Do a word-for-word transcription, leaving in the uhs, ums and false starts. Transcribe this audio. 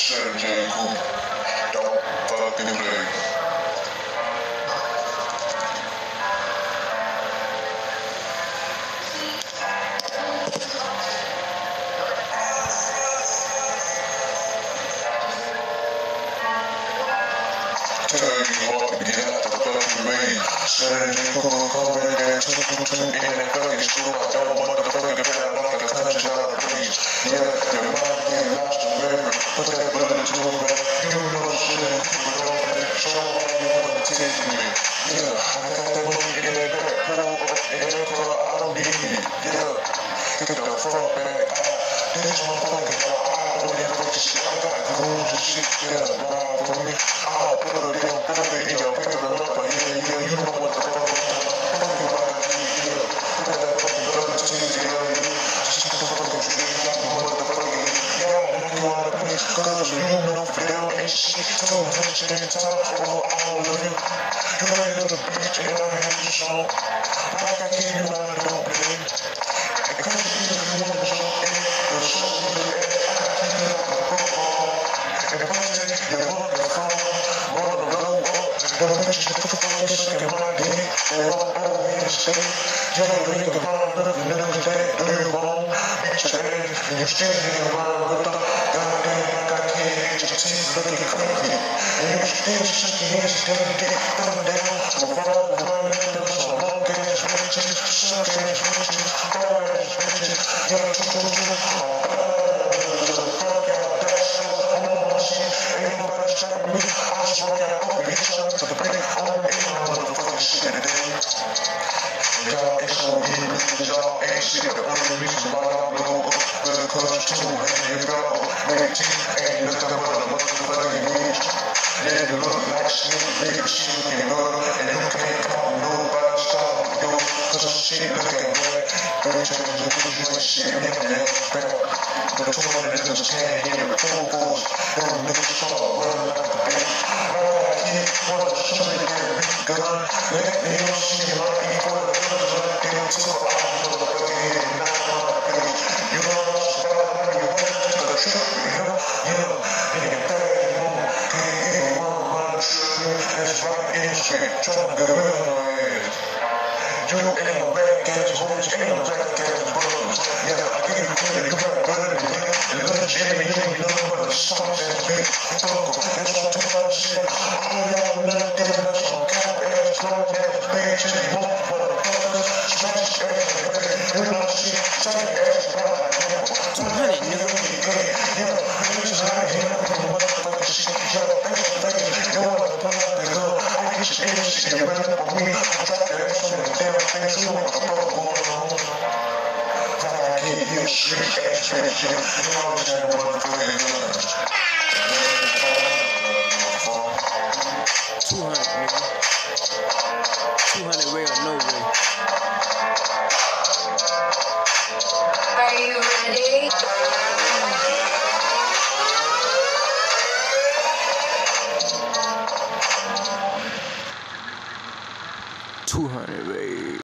shit, J. Cooper. Don't fucking play. Tell you what, get out the fucking way. Said J. Cooper, come back and took him to in that fucking school. I don't want the fucking bad like a country out of breeze. Yeah, your mind get lost in memory. Put that blood into a bag. You know shit, Cooper, don't play. Show all you want to take me. Yeah, I got that money in that back. Put it up in that car, I don't need it. Yeah, get the front back. This motherfucker, I don't need fucking shit. I got goons and shit, yeah, ride for me. I'll put a damn bullet in your finger up, yeah, yeah, you know what the fuck I'm talking about, yeah. Put that fucking blood into you, yeah, yeah. Just the fucking dream, like the motherfucking, yeah, knock you out of place, cause you know Fidel ain't shit, two hundred times for all of you. You ain't little bitch, and I have you so. Like I gave you all the don't play. And cause you want to show it, you'll show me the air, I got you up the football. And if I take you on the phone, run the blow up, don't let you put the phone suck in my dick, and all over me to stay. You don't think about nothing else that do you wrong, bitch your ass, and you still hanging around with the goddamn like I can't hit your teeth looking crazy. And you still shaking your still dick coming down, I'm around the line, and there's some long ass bitches, suck ass bitches, hard ass bitches, yeah, you can do it, ain't nobody stopping me. I just walk out, oh, bitch, up to the break. I'm in motherfucking shit today. Y'all ain't so good, y'all ain't shit. The only reason why I blow up, because two hundred y'all, nineteen, ain't nothing but a motherfucking bitch. Then you look like shit, bitch, she looking good, and you can't call nobody stop you, cause she looking good. Bitch, you ain't shit, you ain't back. The two hundred niggas can't hear the two boys. Them niggas start running like a bitch. I got hit, wanna show me that big gun. Let me know she can run me for the guns. Let them two out of the fucking head and knock on my face. You know what I'm saying? When you went to the trip, you know? Yeah, and you third more. Can't even run around the trip. That's right in the street, trying to get rid of my ass. You ain't no bad ass boys, ain't no bad ass brothers. Yeah, I give you credit, you got better than me. And little Jimmy, you ain't nothing but a soft ass bitch. Uncle, that's what I'm talking about shit. All y'all not giving us some cap ass, long ass bitches, motherfuckers, smash ass, you know shit, tight ass, two hundred, nigga. Yeah, bitches out here with the motherfucking shit. Yeah, bitches, bitches, you wanna pull out the gun. I get your ass shit, you running up on me. I drop your ass on the damn thing, you want the fuck going on. I can't hear shit, ass bitch, you know what I'm motherfucking guns. two hundred, nigga. two hundred way or no way. Are you ready?